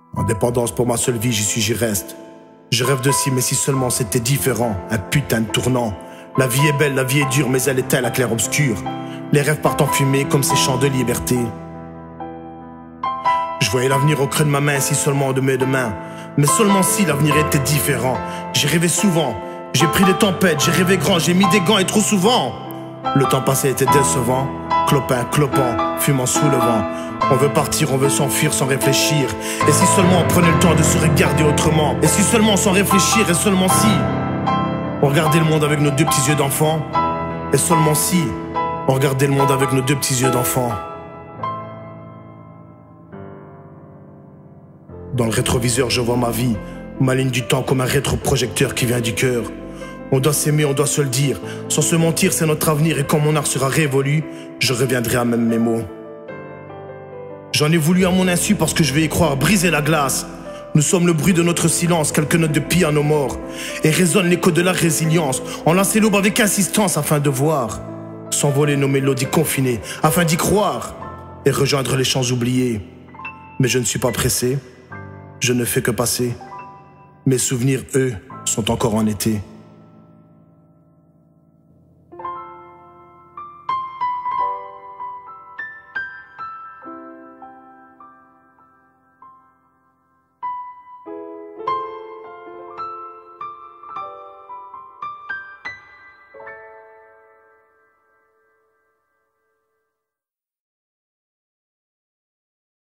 Indépendance pour ma seule vie, j'y suis, j'y reste. Je rêve de si, mais si seulement c'était différent. Un putain de tournant. La vie est belle, la vie est dure, mais elle est telle à clair-obscur. Les rêves partent en fumée comme ces chants de liberté. Je voyais l'avenir au creux de ma main, si seulement de mes deux mains. Mais seulement si l'avenir était différent. J'ai rêvé souvent, j'ai pris des tempêtes, j'ai rêvé grand, j'ai mis des gants et trop souvent. Le temps passé était décevant, clopin, clopant, fumant sous le vent. On veut partir, on veut s'enfuir sans réfléchir. Et si seulement on prenait le temps de se regarder autrement. Et si seulement sans réfléchir, et seulement si on regardait le monde avec nos deux petits yeux d'enfant. Et seulement si on regardait le monde avec nos deux petits yeux d'enfant. Dans le rétroviseur, je vois ma vie, ma ligne du temps comme un rétroprojecteur qui vient du cœur. On doit s'aimer, on doit se le dire. Sans se mentir, c'est notre avenir. Et quand mon art sera révolu, je reviendrai à même mes mots. J'en ai voulu à mon insu parce que je vais y croire, briser la glace. Nous sommes le bruit de notre silence, quelques notes de piano mort. Et résonne l'écho de la résilience. Enlacer l'aube avec insistance afin de voir s'envoler nos mélodies confinées, afin d'y croire et rejoindre les champs oubliés. Mais je ne suis pas pressé, je ne fais que passer. Mes souvenirs, eux, sont encore en été.